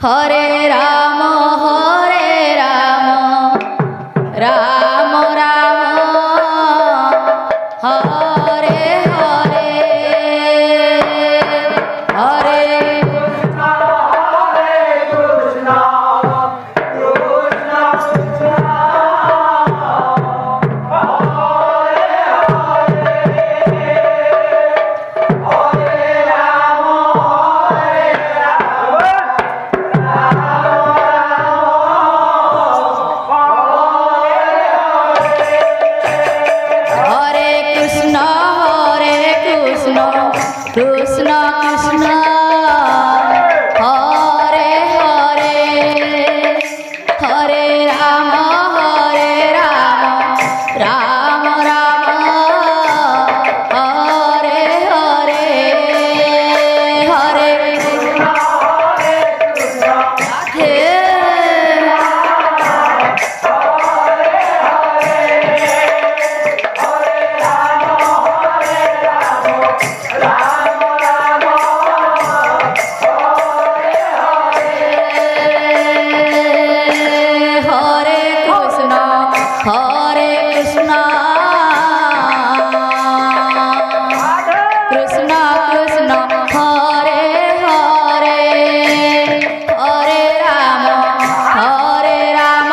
हरे Ram Ram Ram Hare Hare Hare Krishna Krishna Hare Hare Hare Ram Ram Ram Hare Hare Hare Hare Krishna Krishna Krishna Hare Hare Hare Ram Ram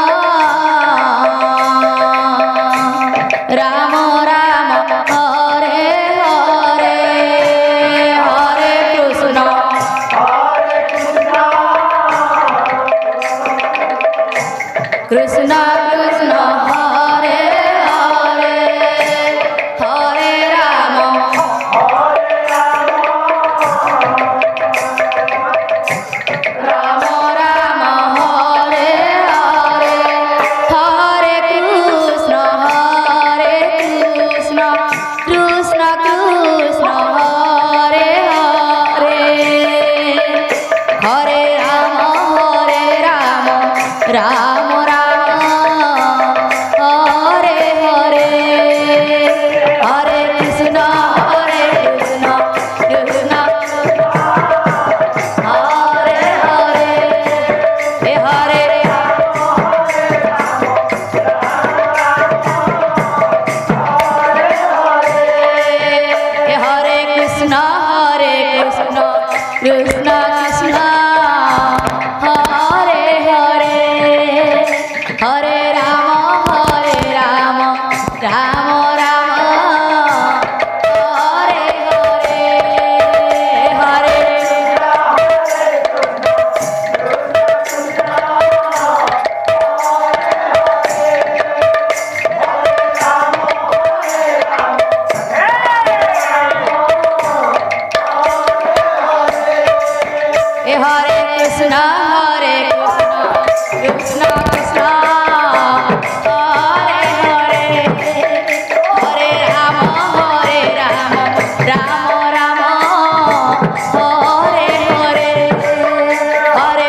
Ram Hare Hare Hare Krishna Krishna Krishna Hare Hare Hare Ram Ram Hare Hare Hare Krishna Krishna Krishna Hare Hare Hare Ram Ram Krishna Krishna Hare Hare Hare Ram Ram Ram Hare Hare Hare Hare Krishna Krishna Krishna Hare Hare Hare Ram Ram Ram Hare Hare Hare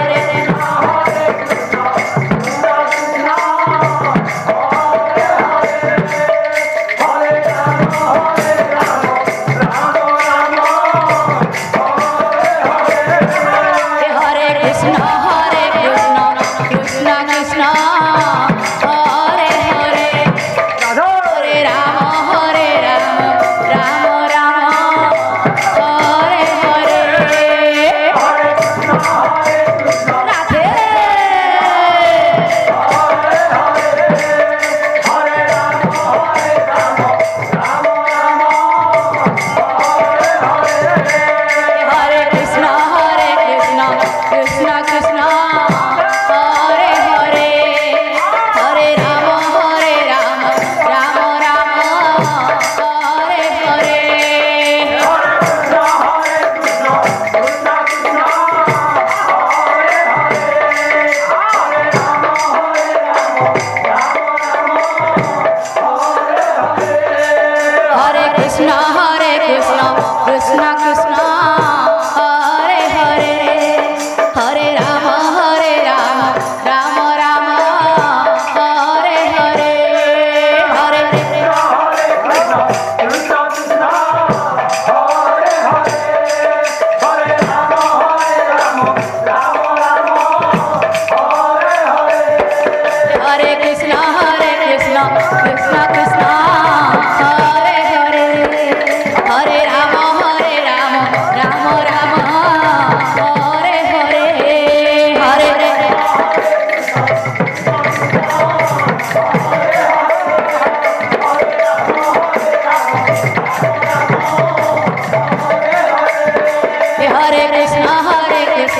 Krishna Krishna Krishna Hare Hare Hare Ram Ram Ram Hare Hare Radhe Hare Krishna Krishna Krishna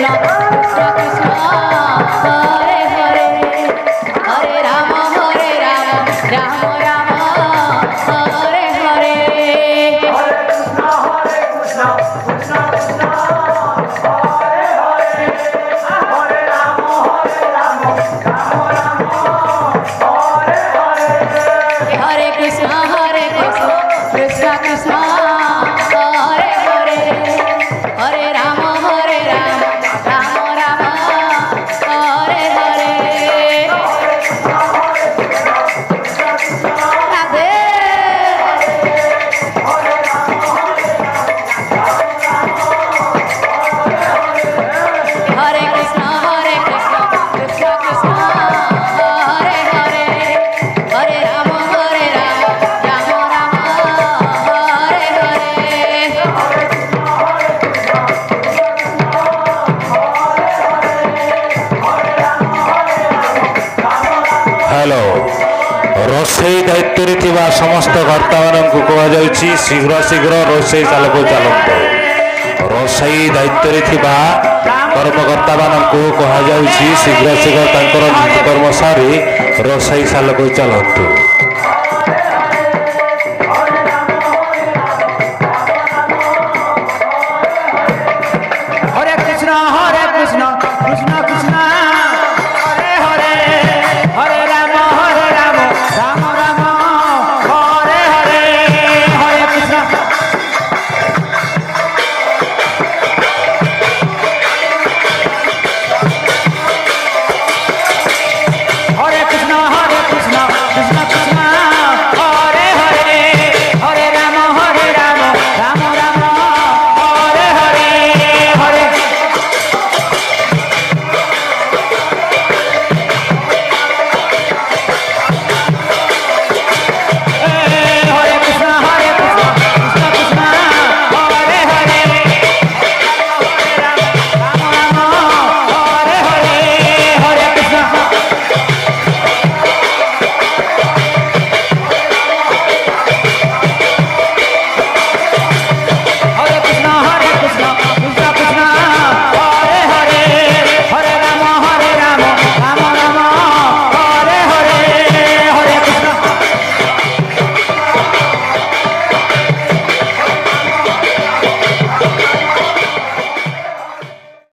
Krishna Krishna Krishna Hare Hare Hare Ram Ram Ram Hare Hare Hare Krishna Krishna Krishna Hare Hare Hare Ram Ram Ram Hare Hare Radhe Hare Krishna Krishna Krishna Hare Hare Hare Ram Ram Ram Hare Hare hello रोसई दायित्व समस्त कर्ता मानक कहुच्छी शीघ्र शीघ्र रोसई चालक चलतु रोसई दायित्व कर्मकर्ता मानक कहुच्छी शीघ्र शीघ्र नित्यकर्म सारी रोसई चालक चलतु।